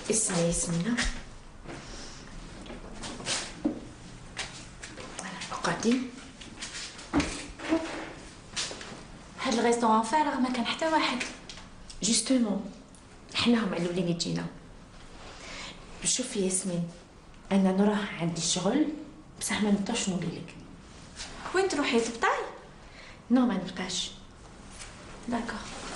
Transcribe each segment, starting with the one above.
اسمعي ياسمينة، اقعدي. هاد الريستوران فارغ، ما كان حتى واحد. جوستومون حنا هما الاولين اللي جينا. شوفي ياسمين، انا نروح عندي الشغل بصح ما نبطاش نقولك. وين تروحي تبطاي؟ نو ما نبطاش. داكور.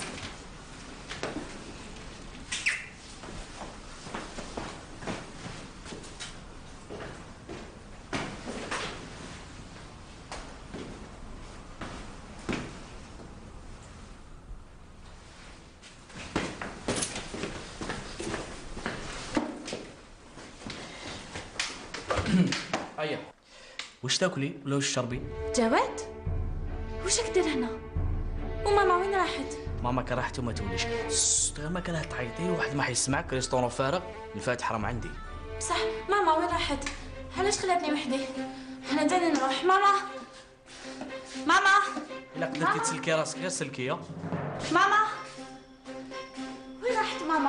ايا واش تاكلي ولا واش تشربي؟ جواد، واش راك دير هنا؟ وماما وين راحت؟ ماما كان راحت وما توليش. غير ما كان تعيطي واحد ما حيسمعك. ريستورون فارغ، الفاتح حرام عندي. بصح ماما وين راحت؟ علاش خلاتني وحدي؟ انا تاني نروح. ماما ماما الا قدرتي تسلكي راسك غير سلكي. ماما وين راحت ماما؟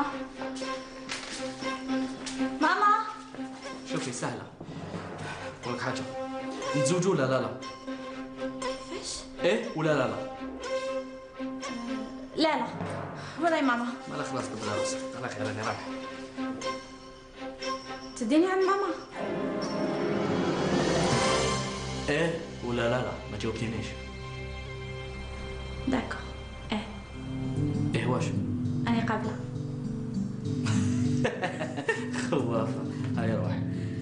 ماما شوفي سهله، نقول لك حاجه، نتزوجوا ولا لا؟ كيفاش؟ ايه ولا لا؟ لا لا ولا ماما. مالا خلاص دبر راسك، على خير راني رايح. تديني عند ماما؟ ايه ولا لا؟ ما جاوبتينيش. داكور. ايه واش؟ أنا قابلة. خوافه. هيا روح.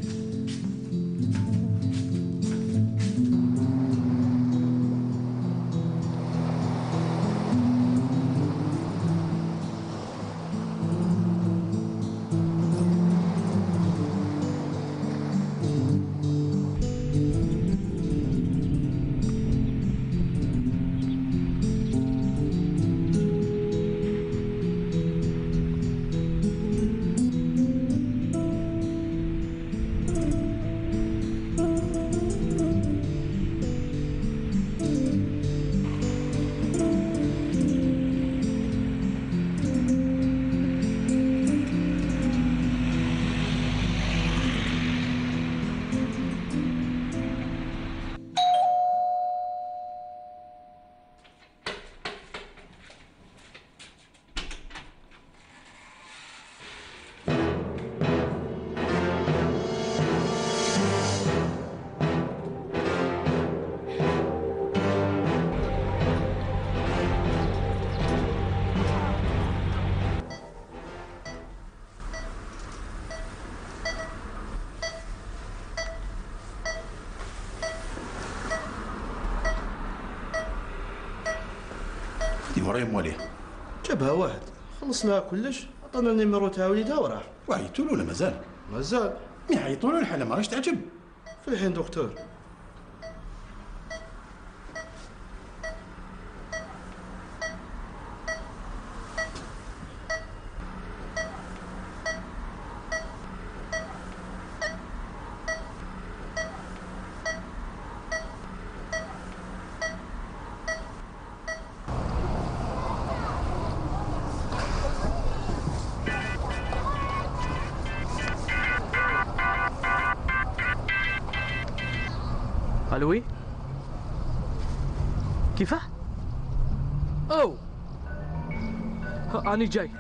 وراي مواليه جابها واحد، خلصنا كلش، عطانا النيميرو تاع وليدها وراح. وعيطوا له ولا مازال؟ مازال. مي عيطوا له الحاله ما راهش تعجب. في الحين دكتور. الوي كيفاه؟ او اني جاي.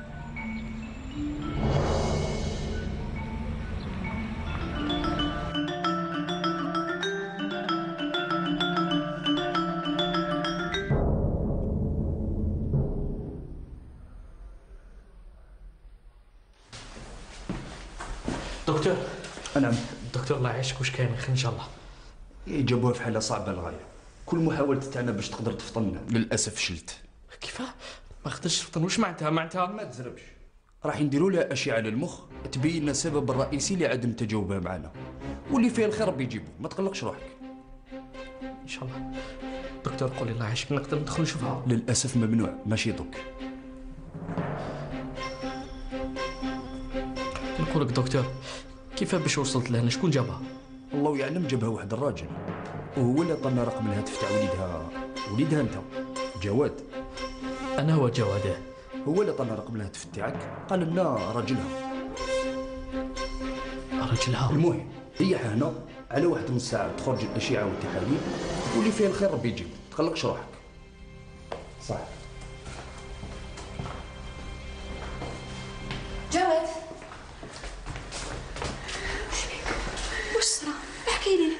دكتور. نعم. دكتور الله يعيشك، واش كاين؟ خير ان شاء الله. جابوها في حاله صعبه للغايه، كل محاولة تاعنا باش تقدر تفطن للاسف فشلت. كيفاه؟ ما قدرتش تفطن؟ واش معناتها؟ ما تزربش. راح نديروا لها اشعه للمخ تبين لنا السبب الرئيسي لعدم تجاوبها معنا، واللي فيه الخير ربي يجيبه، ما تقلقش روحك. ان شاء الله. دكتور قولي الله يعيشك، نقدر ندخل نشوفها؟ للاسف ممنوع، ماشي دوك. نقول لك دكتور، كيف باش وصلت لهنا؟ شكون جابها؟ الله يعلم، جابها واحد الراجل وهو اللي عطانا رقم الهاتف تاع وليدها انت جواد. انا هو جواد. هو اللي عطانا رقم الهاتف تاعك، قال لنا راجلها. راجلها. المهم هي هنا على واحد من الساعة تخرج الأشعة والتحاليل واللي فيها الخير ربي يجيب، تقلقش روحك. صح. جواد واش صرا؟ احكي لي.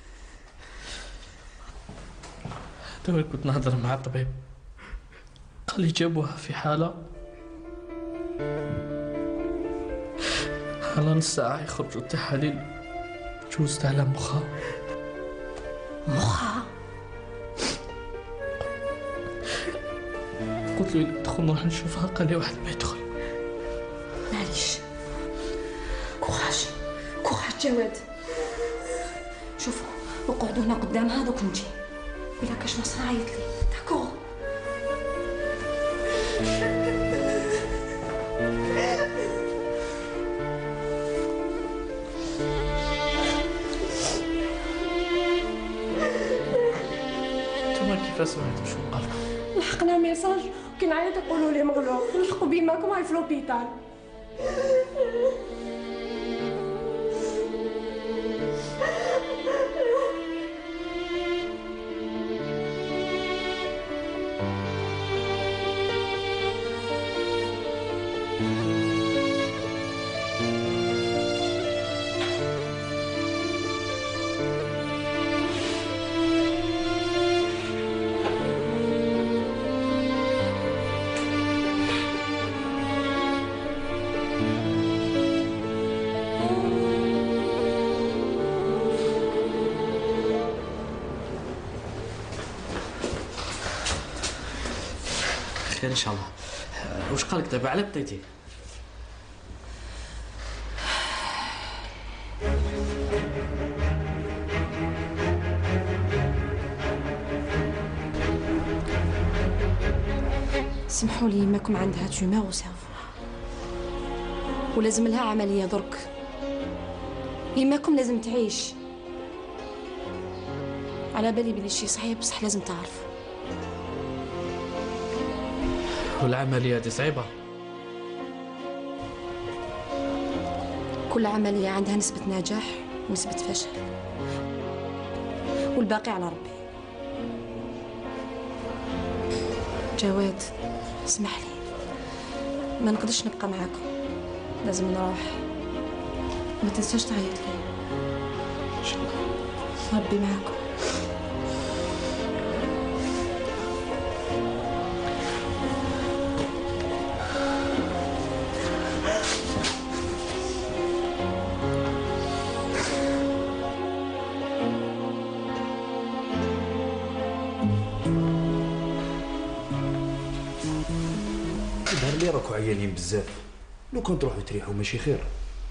دوك كنت نهضر مع الطبيب، قال لي جابوها في حالة نص ساعة يخرجوا التحاليل، جوزت على مخها. مخها؟ قلت له ندخل نروح نشوفها، قال لي واحد ما يدخل. معليش، كوراج كوراج جواد. شوفوا وقعدوا هنا قدامها دوك نجي، إلا كاش نصر عيط لي داكور. نتوما كيفاش سمعتوا شنو قال؟ لحقنا ميساج وكنعيط يقولوا لي مغلوب، نلحقوا بيماكم هاي في لوبيتال. خير ان شاء الله. واش قالك دابا على بديتي؟ سمحوا لي، يماكم عندها تومور وسيرفو ولازم لها عملية درك. يماكم لازم تعيش. على بالي بلي شي صعيب بصح لازم تعرف. والعملية هذه صعيبة؟ كل عملية عندها نسبة نجاح ونسبة فشل، والباقي على ربي. جواد اسمح لي، ما نقدرش نبقى معاكم، لازم نروح. ما تنساش تعيط لي. ان شاء الله. ربي معاكم. يظهر لي راكو عيانين بزاف، لو كان تروحوا تريحوا ماشي خير.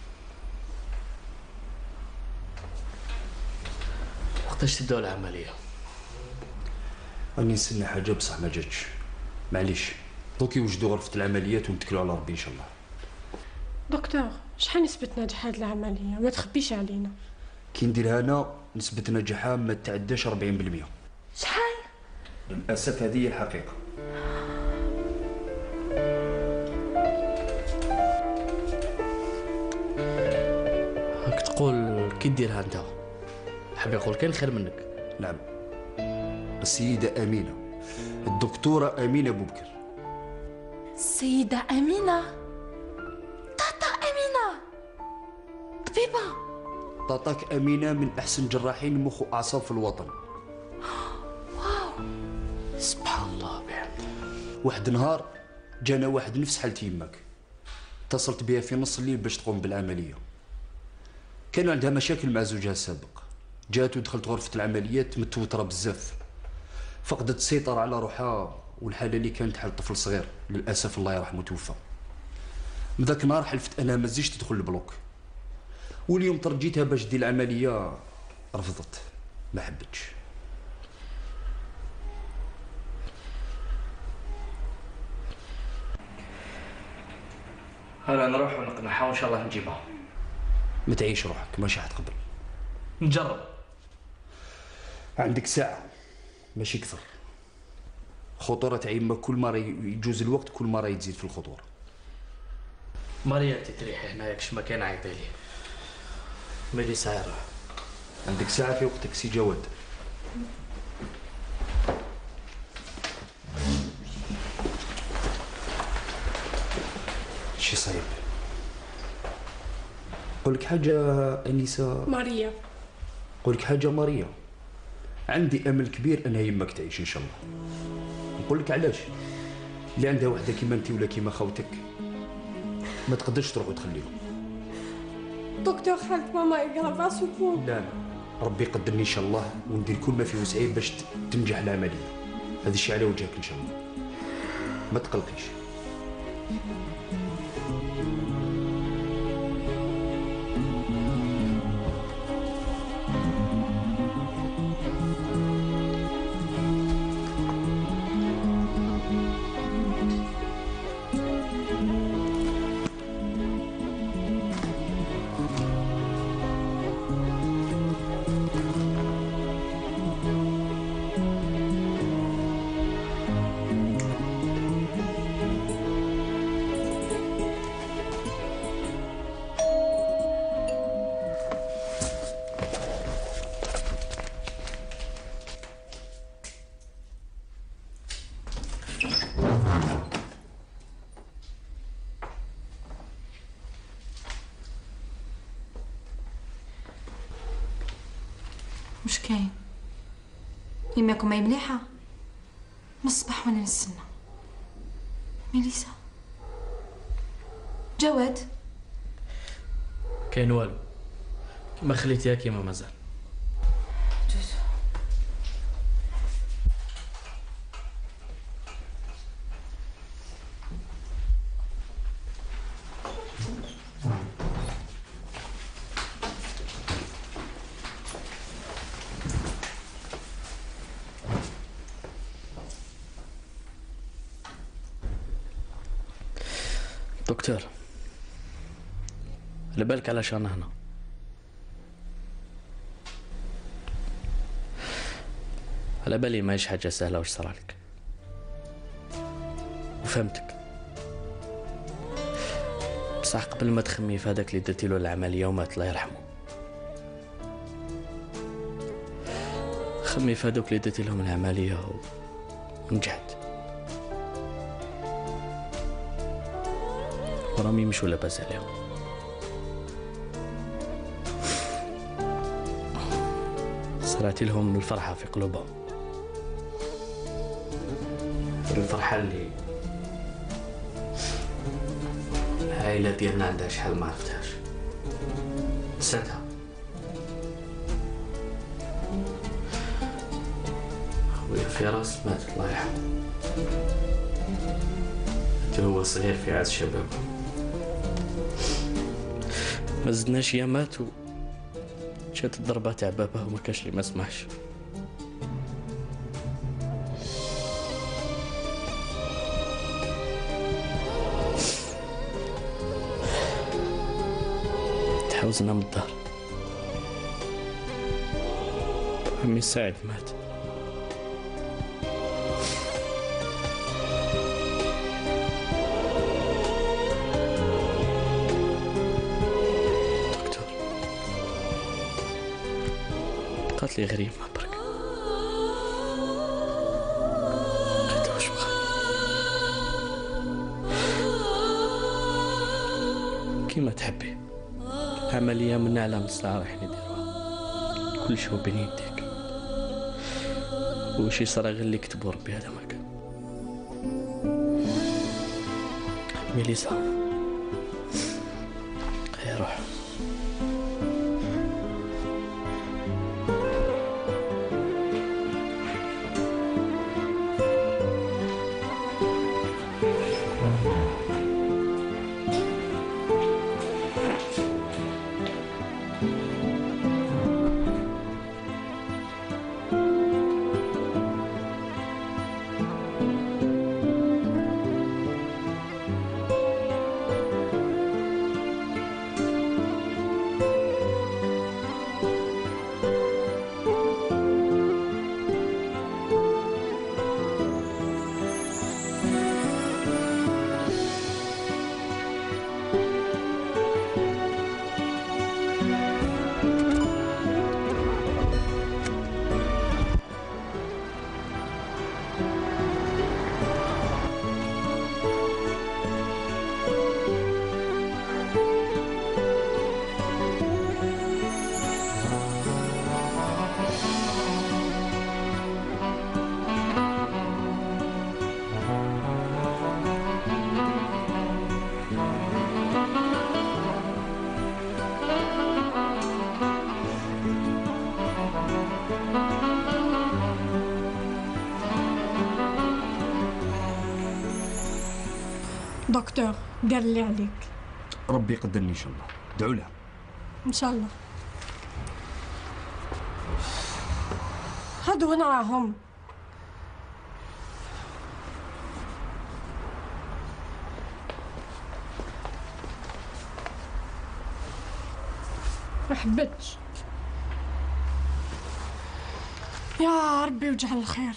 وقتاش تبداو العملية؟ راني نستنى حاجه بصح ما جاتش، معليش دوك يوجدوا غرفه العمليات ونتكلوا على ربي ان شاء الله. دكتور شحال نسبة نجاح هاد العملية؟ ما تخبيش علينا. كي نديرها انا نسبه نجاحها ما تعداش 40%. شحال؟ للاسف هذه هي الحقيقه. راك تقول كي ديرها انت، حاب يقول كاين خير منك. نعم، السيده امينه، الدكتوره امينه بوبكر. السيدة أمينة، طاطا أمينة، طبيبة. طاطاك امينه من احسن جراحين مخ واعصاب في الوطن. سبحان الله بحمده. واحد نهار جانا واحد نفس حالة يماك، اتصلت بها في نص الليل باش تقوم بالعملية. كان عندها مشاكل مع زوجها السابق، جات ودخلت غرفة العمليات متوترة بزاف، فقدت السيطرة على روحها، والحالة اللي كانت حال طفل صغير للأسف الله يرحمه توفى. من ذاك النهار حلفت أنها ما تزيدش تدخل البلوك، واليوم ترجيتها باش دير العملية رفضت، ما حبتش. هلا نروح ونقنعها وان شاء الله نجيبها. ما تعيش روحك، ماشي حتقبل. نجرب. عندك ساعة ماشي كثر. خطورة عيمة كل مرة يجوز الوقت كل مرة يتزيد في الخطورة. ماريا تريحي هنا ياكش ما كان عيطي لي. ميليسا يروح. عندك ساعة في وقتك سي جواد. شي صعيب. قولك حاجة أنيسة. ماريا. قولك حاجة ماريا، عندي أمل كبير أنها يمك تعيش إن شاء الله. نقولك علاش؟ اللي عندها وحدة كيما أنت ولا كيما خوتك ما تقدرش تروح وتخليهم. دكتور خالت ماما يقرا سكون. لا ربي يقدرني إن شاء الله وندير كل ما في وسعي باش تنجح العملية. هذا الشيء على وجهك إن شاء الله، ما تقلقيش. مش كاين يماكم ماي مليحه من الصباح وانا نستنى. ميليسا جواد كاين والو، كيما خليتيها كيما مازال. دكتور، على بالك علاش انا هنا؟ على بالي ماهيش حاجة سهلة واش صرالك، وفهمتك. بصح قبل ما تخمي في هذاك اللي درتي له العملية ومات الله يرحمه، خمي في هذوك اللي درتي لهم العملية ونجحت، ورامي مش ولا باس عليهم. صراتي لهم الفرحة في قلوبهم، الفرحة اللي العائلة ديالنا عندها شحال ما عرفتهاش. نسيتها. خويا فراس مات الله يرحمه، هو صغير في عز شبابه، ما زدناش يا مات جات الضربة تاع باباه وما كاش اللي ما سمعش. تحوزنا من الدار، عمي سعيد مات. قالت لي غريب ما برك، قلت واش بقى كيما تحبي. عملية من أعلى الساعة راح نديروها، كل شيء بين يديك، وشي صرا غير اللي كتبو ربي هذا ما كان. ميليسا هيا روح. دكتور دير اللي عليك. ربي يقدرني ان شاء الله، دعوا لها. ان شاء الله. هادو وين راهم؟ ما حبتش. يا ربي وجعل الخير.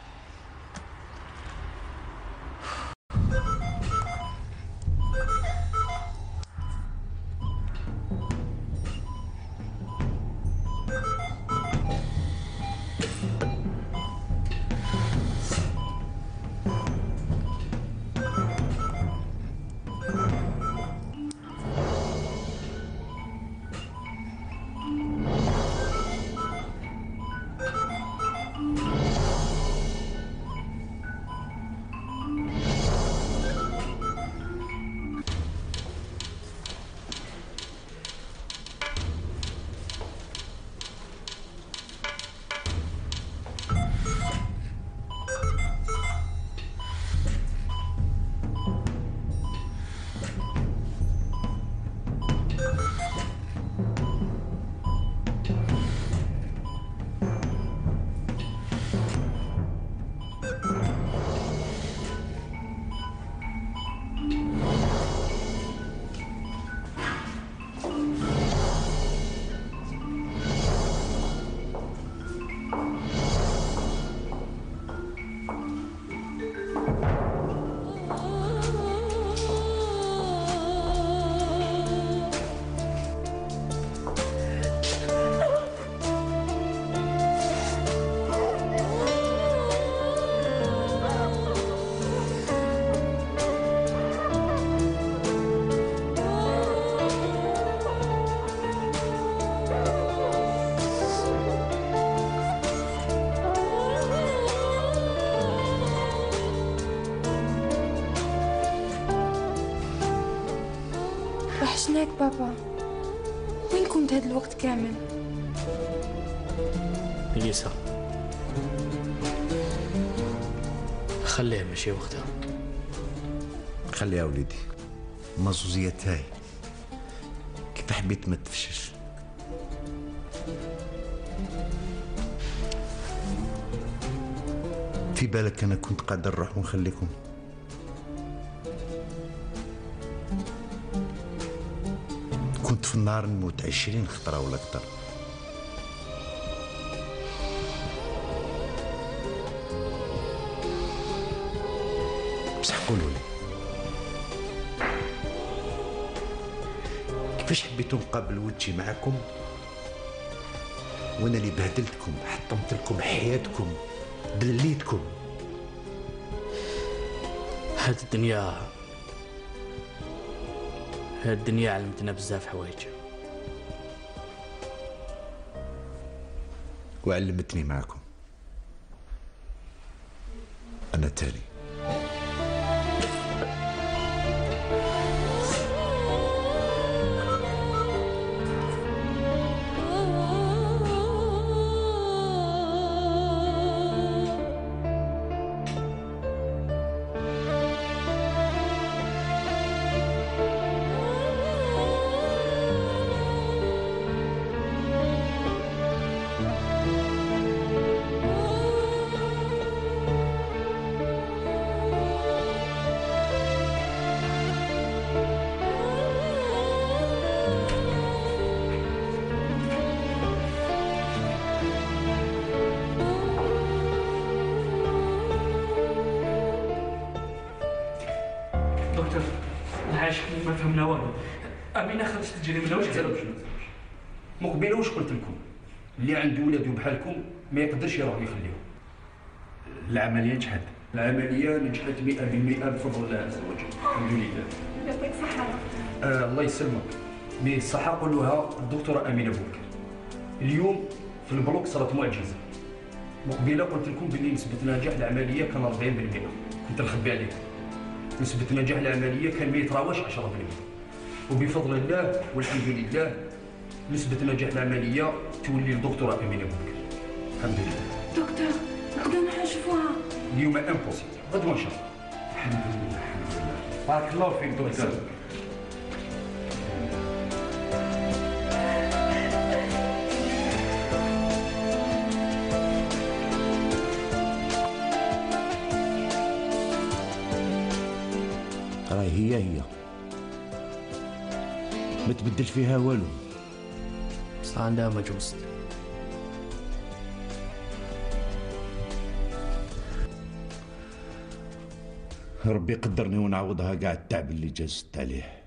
وحشناك بابا، وين كنت هاد الوقت كامل؟ اليسا خليها ماشي وقتها. خليها وليدي، مزوزية تاي كيف حبيت ما تفشش. في بالك انا كنت قادر نروح ونخليكم؟ كنت في النار نموت 20 خطرة ولا أكثر. بصح قولوا لي كيفاش حبيتوا نقابل وجهي معكم وانا اللي بهدلتكم، حطمت لكم حياتكم، دليتكم. هاد الدنيا علمتنا بزاف حوايج، وعلمتني معكم أنا تالي. دكتور العايش ما فهمنا والو. امينه خرجت تجري من وجهها. مقبله واش قلت لكم؟ اللي عنده ولاد بحالكم ما يقدرش يروح يخليهم. العمليه نجحت، العمليه نجحت 100% بفضل الله عز وجل، الحمد لله. يعطيك الصحة. الله يسلمك. مي الصحه قولوها الدكتوره امينه بوكر. اليوم في البلوك صارت معجزه. مقبله قلت لكم باللي نسبه نجاح العمليه كان 40%، كنت نخبي عليكم. نسبة نجاح العملية كان ما يتراوش 10%، وبفضل الله والحمد لله نسبة نجاح العملية تولي الدكتورة أمينة بوكر. الحمد لله. دكتور نقدر نروح نشوفوها؟ اليوم امبوسيبل، غدوة إن شاء الله. الحمد لله الحمد لله. بارك الله فيك دكتور. راهي هي ما تبدل فيها والو. بصح عندها مجوز. ربي يقدرني ونعوضها كاع التعب اللي جازت عليه.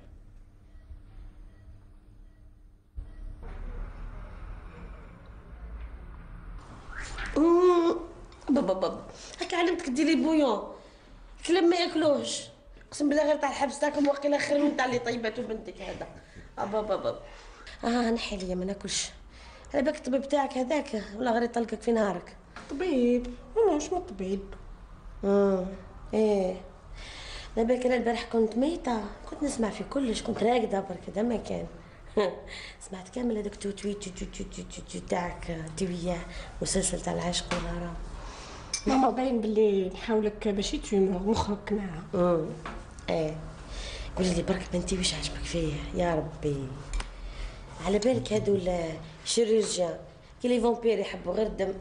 بابا هكا علمتك ديري بويون، كلام ما ياكلوش، اقسم بالله غير تاع الحبس تاعكم واقيلا خير من تاع اللي طيباتو بنتك هذا. بابا نحي ليا ما ناكلش، على بالك الطبيب تاعك هذاك ولا غير يطلقك في نهارك؟ طبيب؟ انا واش من طبيب؟ ايه على بالك انا البارح كنت ميتة، كنت نسمع في كلش، كنت راقدة برك هذا ما كان. سمعت كامل هذاك تويت تاعك دوية مسلسل تاع العشق والغرام. ماما باين باللي نحاولك باش تيمور مخك معاها. ايه قولي لي برك بنتي واش عجبك فيه يا ربي؟ على بالك هادو الشيروجيان كي لي فامبير يحبوا غير الدم.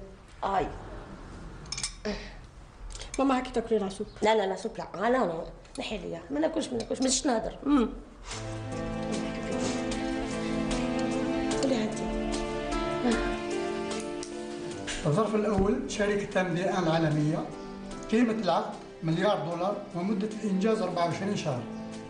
ماما هاكي تاكلي لا سوب؟ لا سوب لا. لا نحي ليا ما ناكلش ما نجيش نهضر. قولي انت. الظرف الأول شركة MDM العالمية، قيمة العقد $1,000,000 ومدة الإنجاز 24 شهر.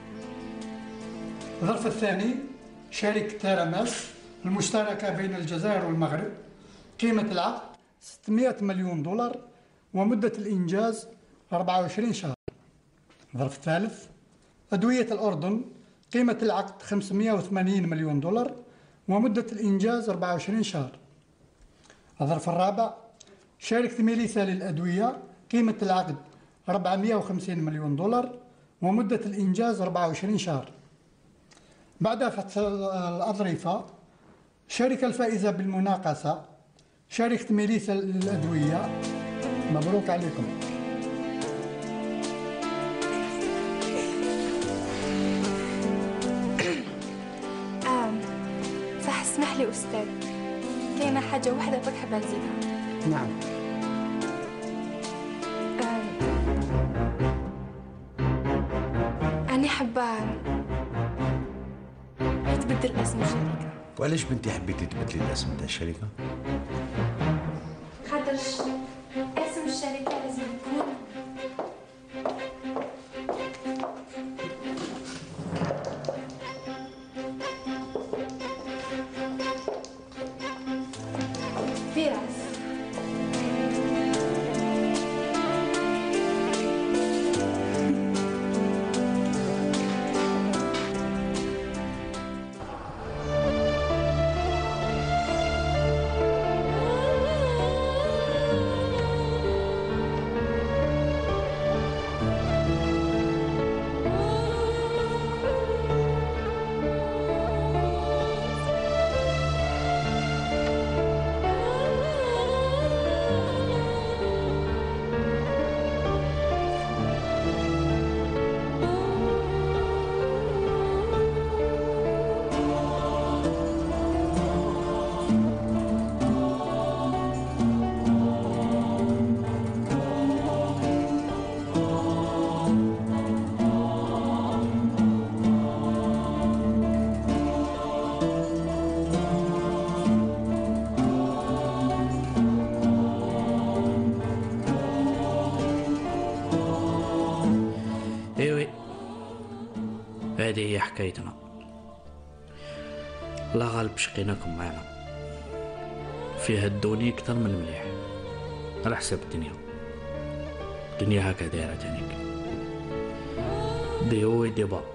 الظرف الثاني شركة تاراماس المشتركة بين الجزائر والمغرب، قيمة العقد $600 مليون ومدة الإنجاز 24 شهر. الظرف الثالث أدوية الأردن، قيمة العقد $580 مليون ومدة الإنجاز 24 شهر. الظرف الرابع شركة ميليسا للأدوية، قيمة العقد $450 مليون ومدة الإنجاز 24 شهر. بعد فتح الأظرفة الشركة الفائزة بالمناقصة شركة ميليسا للأدوية. مبروك عليكم. صح اسمح لي أستاذ، كاينة حاجة واحدة برك حابة نزيدها. نعم. أنا حابة يتبدل اسم الشركة. وعلاش بنتي حبيتي تبدلي الاسم تاع الشركه؟ خاطرش اسم الشركة لازم يكون فراس. هذه هي حكايتنا. لا غالب شقيناكم معنا، فيها الدوني اكثر من مليح على حساب الدنيا هكا دايره تانيك، دي هو دي با.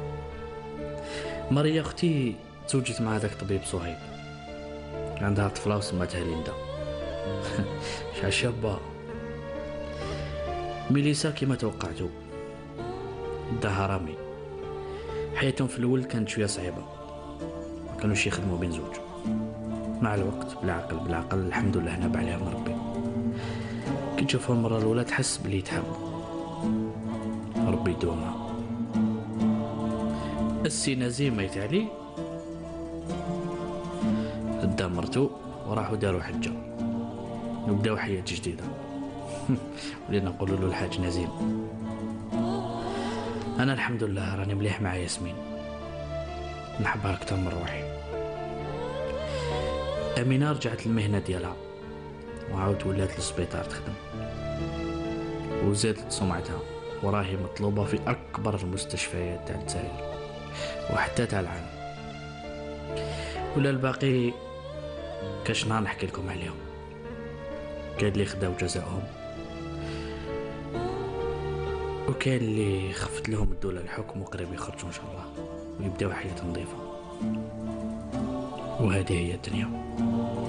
ماريا اختي تزوجت مع هذاك طبيب صهيب، عندها طفله وسماتها ليندا. شابه. ميليسا كما توقعتوا داها رامي. حياتهم في الاول كانت شويه صعيبه، ما كانوش يخدموا بين زوج. مع الوقت بالعقل الحمد لله ناب عليهم ربي. كي تشوفها المره الاولى تحس بلي تحب، ربي يدومها. السي نزيم ميت علي دا مرتو وراحوا داروا حجة وبداو حياة جديدة. ولينا نقولوا له الحاج نزيم. أنا الحمد لله راني مليح مع ياسمين، نحبها أكثر من روحي. أمينة رجعت المهنة ديالها وعاود ولات للسبيطار تخدم وزادت سمعتها، وراهي مطلوبة في أكبر المستشفيات تاع الجزائر وحتى تاع العالم. ولا الباقي كاش نهار نحكي لكم عليهم. كاين اللي خداو جزاءهم، وكاين اللي خفت لهم الدولة الحكم وقريب يخرجوا إن شاء الله ويبداو حياة نظيفة. وهذه هي الدنيا.